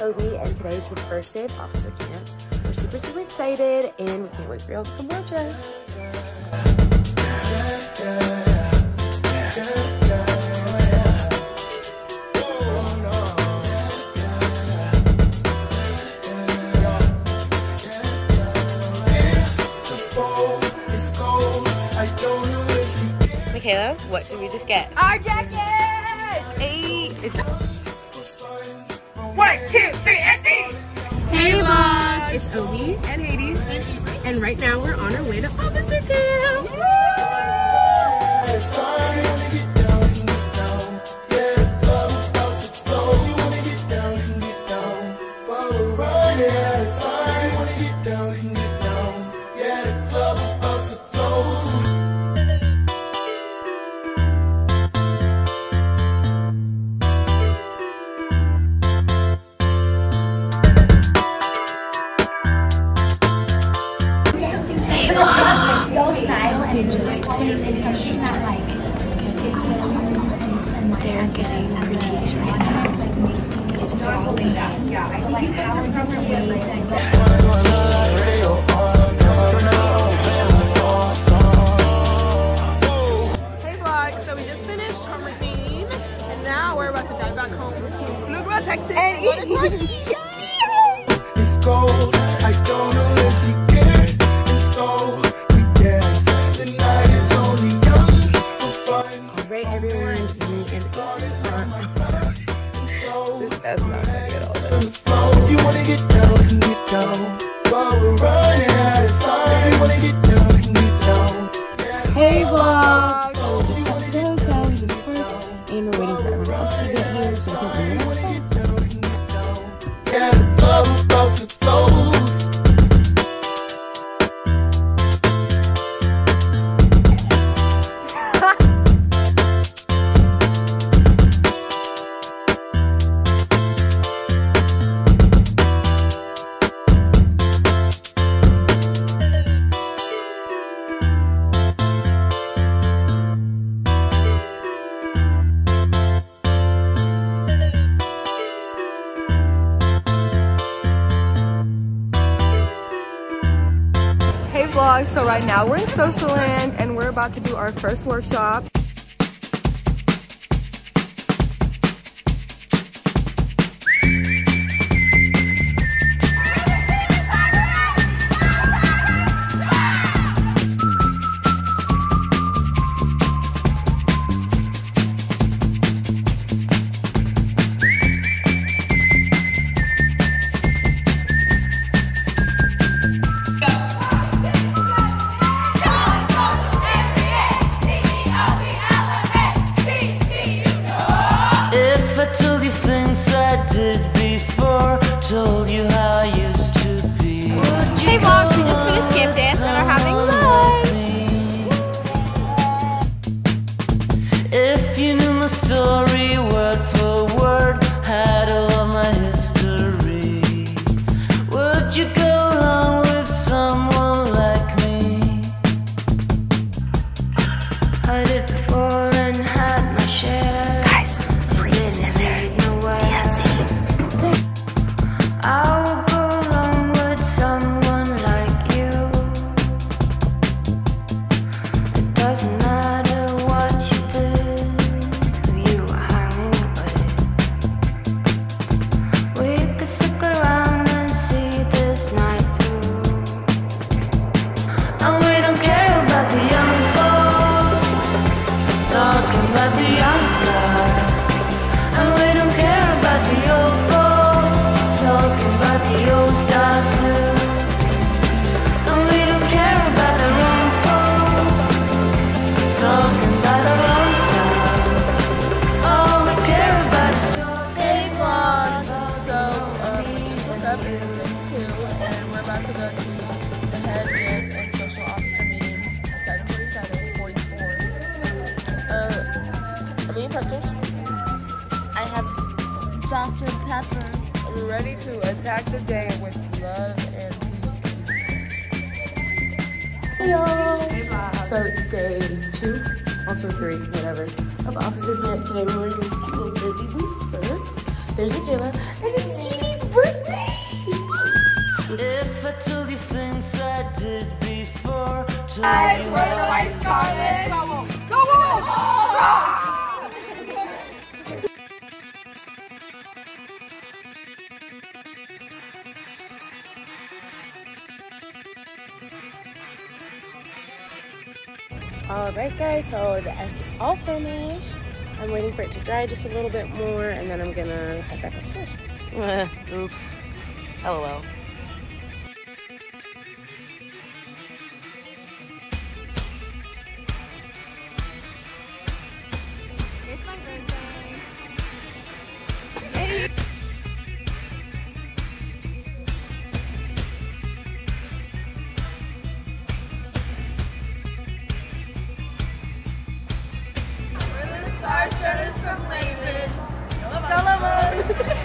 Toby, and today is the first day of officer camp. We're super excited, and we can't wait for y'all to come watch us. Michaela, what did we just get? Our jackets! 8. 1, 2, 3, and 8! Hey vlog! It's Obi and Hades and right now we're on our way to officer camp. They just finished. They're getting critiques right now. He's probably Hey vlog, so we just finished home routine and now we're about to dive back home to Pflugerville, Texas and eat turkey. It's cold, I don't know if you get it, and so we dance. The night is only young for fun. Alright everyone, this is not funny at all. If you wanna get down, we can get down. While we're running out of time, if you wanna get down, we can get down. Hey vlog! So we just got to the hotel, we just parked, and we're waiting for everyone else to get here so we can do the next one. Yeah, the club about to close. Hey vlog, so right now we're in Social Land and we're about to do our first workshop. Told you how I used to be. Hey vlog, we just finished camp dance and are having lunch. If you knew my story word for word, had all of my history, would you go along with someone like me? I did before and had my share. Guys, please in there. Dancing. I would go along with someone like you. It doesn't matter what you did, who you were hanging with. We could stick around and see this night through. And we don't care about the young folks talking about the outside. And we don't care about the old folks talking about the old style too. And we don't care about the wrong folks talking about our own style. All we care about is talking. Hey vlog, so we just woke up in day 2 and we're about to go to the head dance and social officer meeting at 7:44. I'm eating pretzels. I have Dr. Pepper. We're ready to attack the day with love and peace. Hey y'all! So it's day 2, also 3, whatever, of officer camp. Today we're wearing these cute little jerseys and skirts. There's Akela, and it's Edie's birthday! If I told you things I did before, Guys, we're the Weiss Scarlets. Go on! Alright guys, so the S is all finished. I'm waiting for it to dry just a little bit more and then I'm gonna head back upstairs. Oops. LOL. It's my birthday. We're the Star Strutters from Lehman. Go Lemons!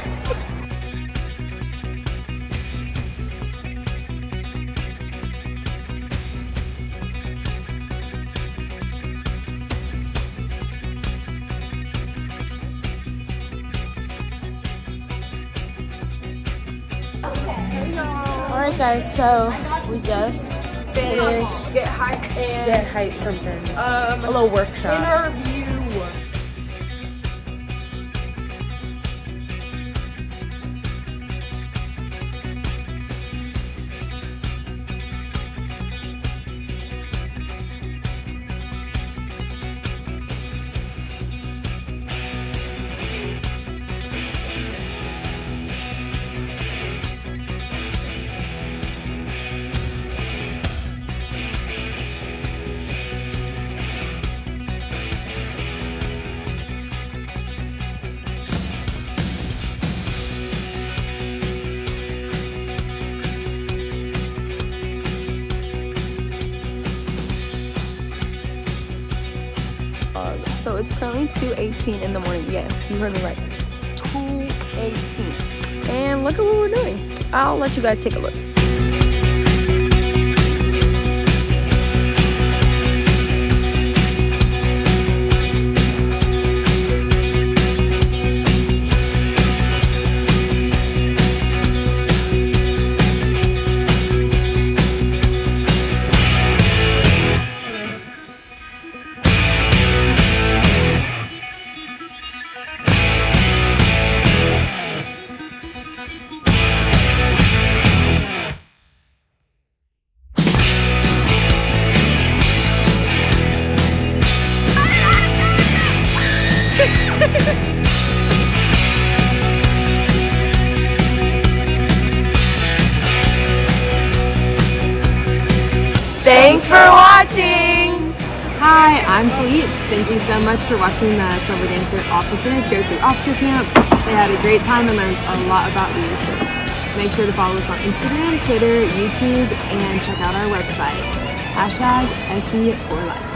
Alright guys, so we just finished Get hyped and Get Hype something. A little workshop. interview. So it's currently 2:18 in the morning. Yes, you heard me right. 2:18. And look at what we're doing. I'll let you guys take a look. Thanks for watching! Hi, I'm Fleet. Thank you so much for watching the Silver Dancer officers go through officer camp. They had a great time and learned a lot about leadership. Make sure to follow us on Instagram, Twitter, YouTube, and check out our website. #SD for life.